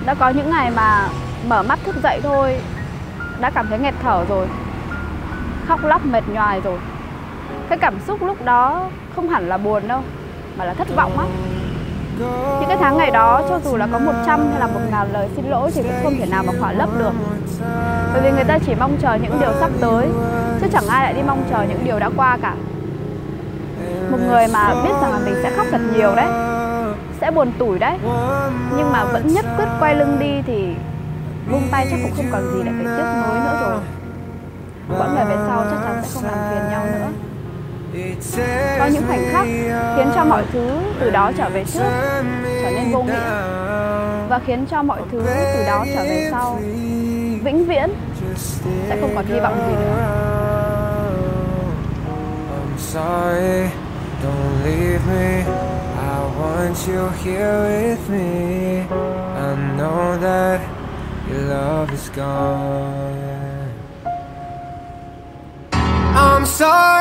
Đã có những ngày mà mở mắt thức dậy thôi đã cảm thấy nghẹt thở rồi, khóc lóc mệt nhoài rồi. Cái cảm xúc lúc đó không hẳn là buồn đâu, mà là thất vọng á. Những cái tháng ngày đó cho dù là có 100 hay là 1000 lời xin lỗi thì cũng không thể nào mà khỏa lấp được. Bởi vì người ta chỉ mong chờ những điều sắp tới, chứ chẳng ai lại đi mong chờ những điều đã qua cả. Một người mà biết rằng là mình sẽ khóc thật nhiều đấy, sẽ buồn tủi đấy, nhưng mà vẫn nhất quyết quay lưng đi thì buông tay chắc cũng không còn gì để phải tiếc nuối nữa rồi. Quãng đời về sau chắc chắn sẽ không làm phiền nhau nữa. Có những khoảnh khắc khiến cho mọi thứ từ đó trở về trước trở nên vô nghĩa, và khiến cho mọi thứ từ đó trở về sau vĩnh viễn sẽ không còn hy vọng gì nữa. Sorry, don't leave me. I want you here with me. I know that your love is gone. I'm sorry.